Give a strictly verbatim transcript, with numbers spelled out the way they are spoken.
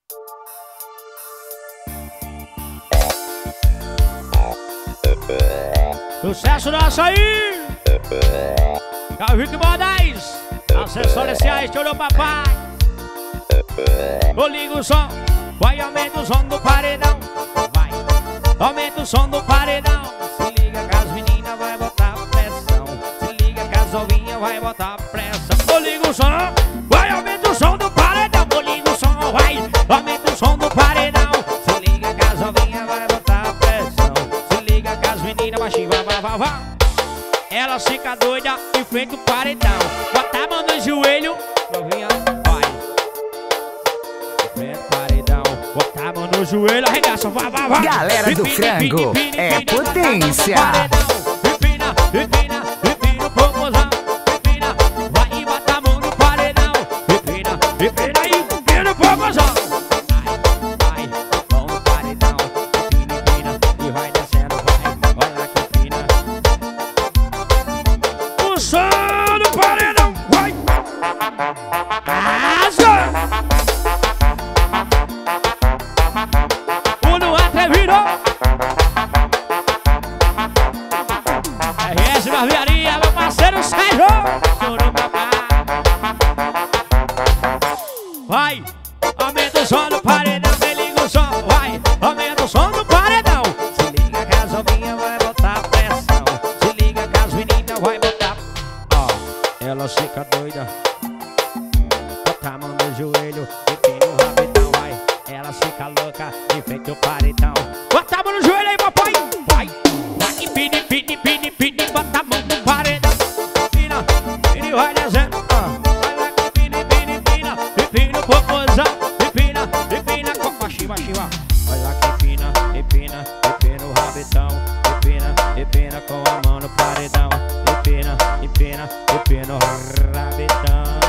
Sucesso nosso aí! Calvito Moraes, acessórios sociais, chorou papai. Eu ligo o som, vai, aumenta o som do paredão. Vai, aumenta o som do paredão. Se liga que as meninas vai botar pressão. Se liga que as novinhas vai botar pressão. Eu ligo o som, vai, aumenta o som do paredão. Eu ligo o som, vai, aumenta o som do paredão. Se liga que as novinhas vai botar pressão. Se liga que as meninas vai chivar, vai, vai, vai. Ela fica doida e feito paredão. Bota a mão no joelho, novinha, vai. Feito paredão, bota a mão no joelho, arregaça, vai, vai, vai. Galera do frango, é potência. Empina, empina, empina o popozão. Empina, vai e bota a mão no paredão. Empina, empina e empina o popozão. Vai, vai, mão no paredão. Empina, empina e vai descendo, vai. Vai lá que empina. O som do paredão, vai. Asa! O no atrevido. R S Barbearia, meu parceiro Sérgio. Chorou papai. Vai, aumenta o som do paredão. Me liga o som, vai, aumenta o som do paredão. Se liga que as novinhas vai botar pressão. Se liga que as meninas vai botar. Ó, ela fica doida. Bota a mão no joelho e pina o rabetão, vai. Ela fica louca e feito o paredão. Bota a mão no joelho aí, papai. Vai, vai, pini, pini, pini, pini. Bota a mão no paredão. Pina, pini, vai descendo. Vai lá, pini, pini, pina. Pina o popozão. Pina, pina, com a chiva, chiva. Vai lá que pina, pina, pina o rabetão. Pina, pina com a mão no paredão. Pina, pina, pina o rabetão.